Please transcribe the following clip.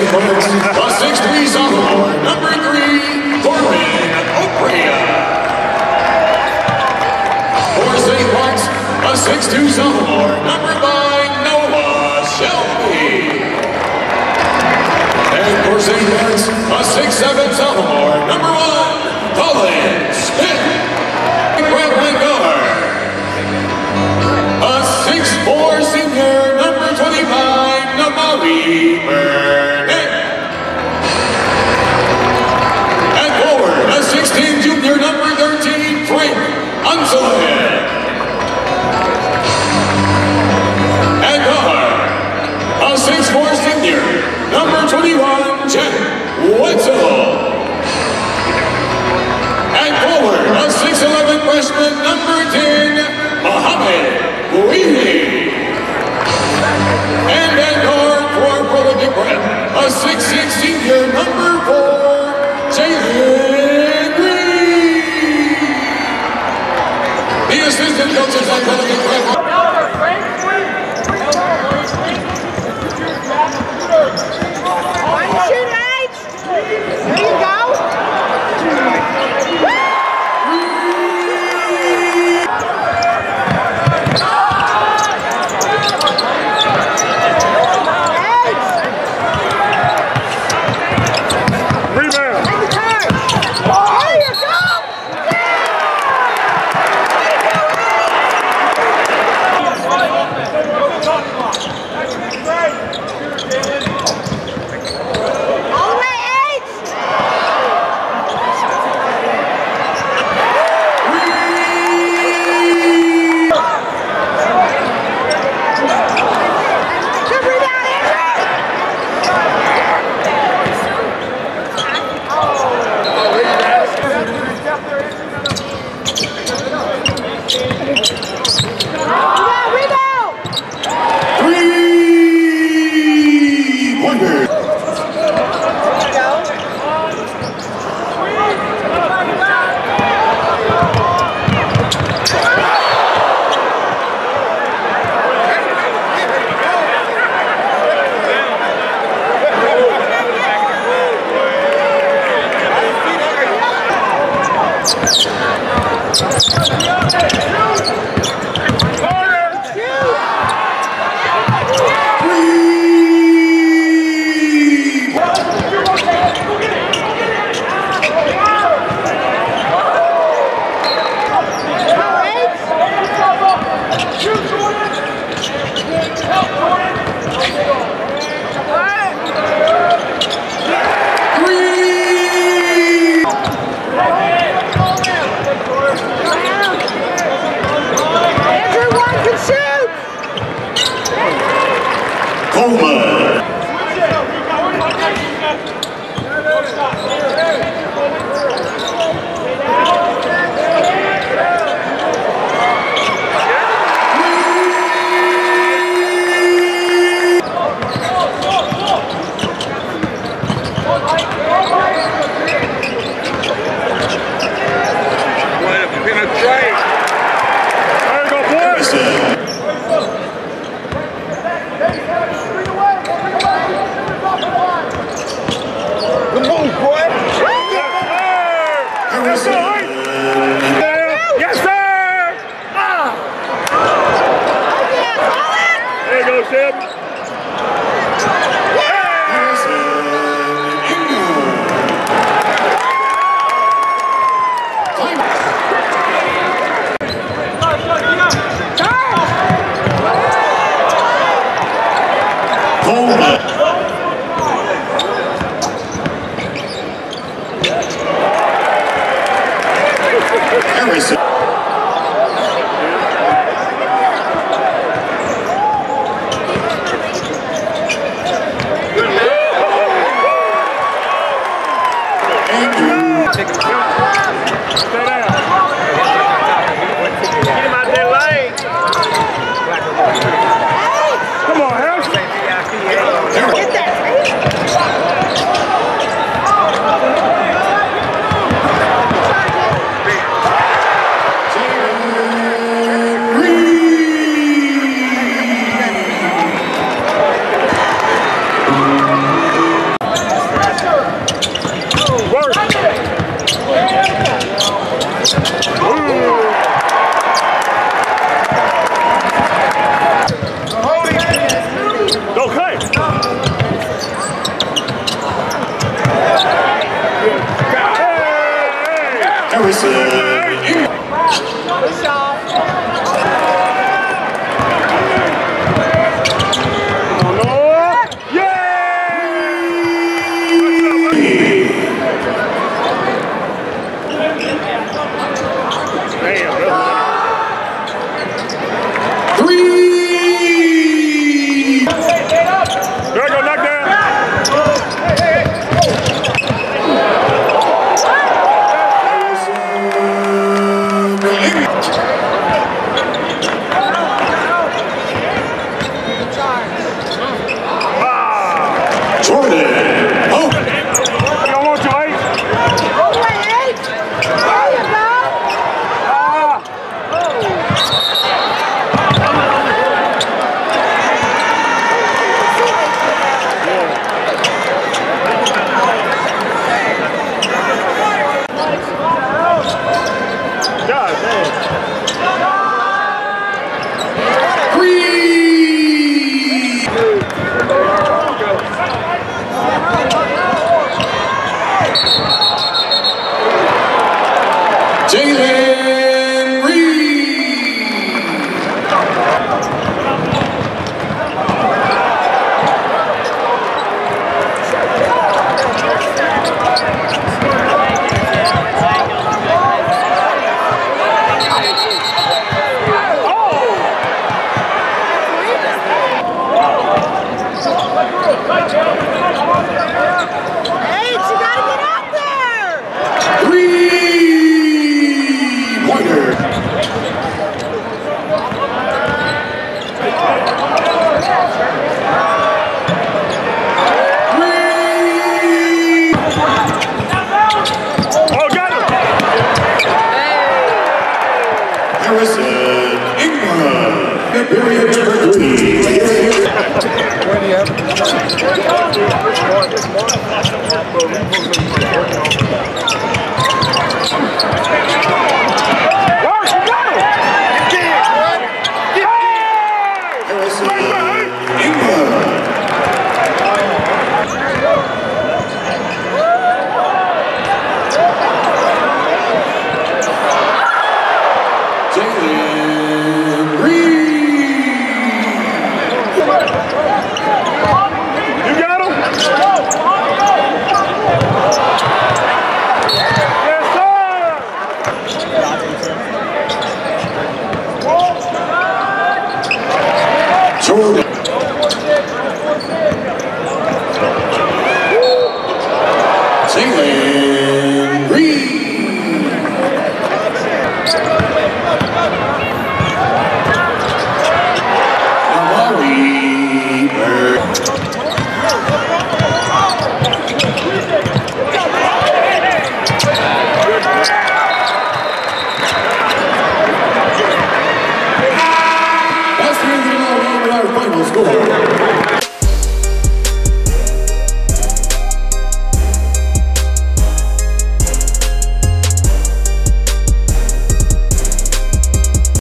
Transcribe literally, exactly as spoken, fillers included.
Burns, a six three sophomore, number three, Corbin Oprea. For Saint Mark's, a six two sophomore, number five, Noah Shelby. And for Saint Mark's, a six seven sophomore, number one, Colin Smith. Grant Vanguard, a six four senior, number twenty-five, Namali Burnett. And forward, a sixteen junior, number thirteen, Frank Unselhead. And guard, a six four senior, number twenty-one, Jack Wetzel. And forward, a six eleven freshman, number ten, Mohamed Bouidi. And at guard for prolific Brett, a six six senior, number four, Jalen Green. The assistant coaches on prolific Brett. There you go. Harrison. Push off. Jalen Reed. Hey, you gotta get out there! Three-pointer. Three. Oh, got him! Harrison Ingram. The period number three. When you have Jordan. Jalen Reed. Amari Bird. That's the end of our final score.